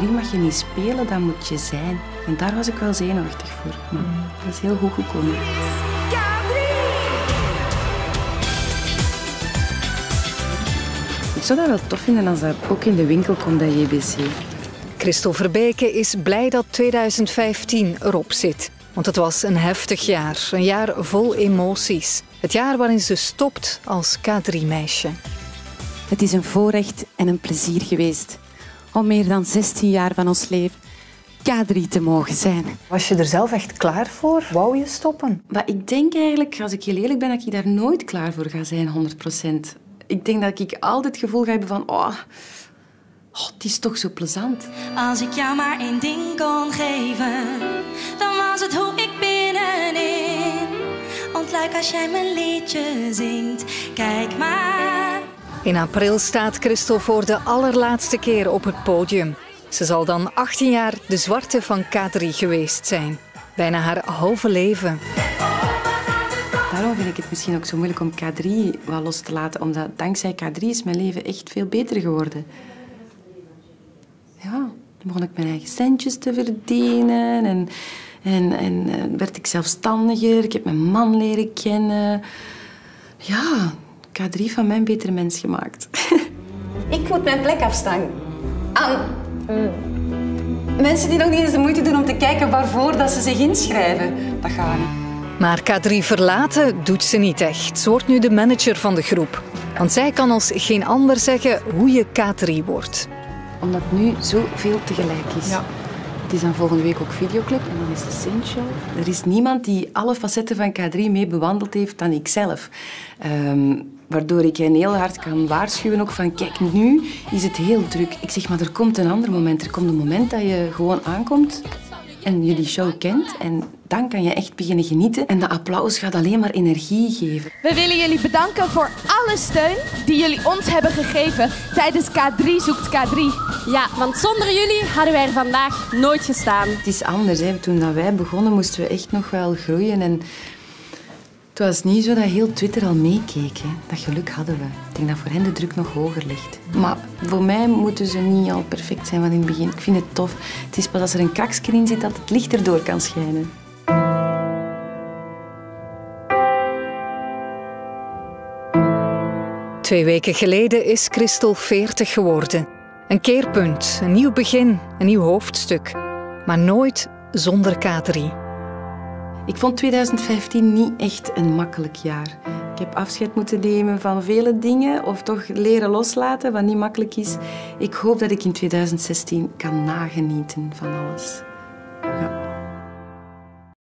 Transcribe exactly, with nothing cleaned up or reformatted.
drie mag je niet spelen, dan moet je zijn. En daar was ik wel zenuwachtig voor. Maar dat is heel goed gekomen. Ik zou dat wel tof vinden als dat ook in de winkel komt bij J B C. Christel Verbeke is blij dat tweeduizend vijftien erop zit. Want het was een heftig jaar, een jaar vol emoties. Het jaar waarin ze stopt als K drie meisje. Het is een voorrecht en een plezier geweest om meer dan zestien jaar van ons leven K drie te mogen zijn. Was je er zelf echt klaar voor? Wou je stoppen? Maar ik denk eigenlijk, als ik heel eerlijk ben, dat ik daar nooit klaar voor ga zijn, honderd procent. Ik denk dat ik altijd het gevoel ga hebben van... Oh, oh, het is toch zo plezant. Als ik jou maar één ding kon geven, dan was het hoe ik binnenin ontluik als jij mijn liedje zingt. Kijk maar. In april staat Christel voor de allerlaatste keer op het podium. Ze zal dan achttien jaar de zwarte van K drie geweest zijn. Bijna haar halve leven. Daarom vind ik het misschien ook zo moeilijk om K drie wat los te laten. Omdat dankzij K drie is mijn leven echt veel beter geworden. Ja, dan begon ik mijn eigen centjes te verdienen. En, en, en werd ik zelfstandiger. Ik heb mijn man leren kennen. Ja, K drie van mij een betere mens gemaakt. Ik moet mijn plek afstaan aan mensen die nog niet eens de moeite doen om te kijken waarvoor dat ze zich inschrijven. Dat gaat niet. Maar K drie verlaten doet ze niet echt. Ze wordt nu de manager van de groep. Want zij kan als geen ander zeggen hoe je K drie wordt. Omdat nu zoveel tegelijk is. Ja. Het is dan volgende week ook videoclip en dan is de Sint-show. Er is niemand die alle facetten van K drie mee bewandeld heeft dan ikzelf. Um, waardoor ik hen heel hard kan waarschuwen ook van kijk, nu is het heel druk. Ik zeg, maar er komt een ander moment. Er komt een moment dat je gewoon aankomt en je die show kent en dan kan je echt beginnen genieten. En dat applaus gaat alleen maar energie geven. We willen jullie bedanken voor alle steun die jullie ons hebben gegeven tijdens K drie zoekt K drie. Ja, want zonder jullie hadden wij er vandaag nooit gestaan. Het is anders. Hè. Toen dat wij begonnen moesten we echt nog wel groeien. En het was niet zo dat heel Twitter al meekeek. Hè. Dat geluk hadden we. Ik denk dat voor hen de druk nog hoger ligt. Maar voor mij moeten ze niet al perfect zijn van in het begin. Ik vind het tof. Het is pas als er een kraksje in zit dat het licht erdoor kan schijnen. Twee weken geleden is Christel veertig geworden. Een keerpunt, een nieuw begin, een nieuw hoofdstuk. Maar nooit zonder K drie. Ik vond tweeduizend vijftien niet echt een makkelijk jaar. Ik heb afscheid moeten nemen van vele dingen of toch leren loslaten, wat niet makkelijk is. Ik hoop dat ik in tweeduizend zestien kan nagenieten van alles. Ja.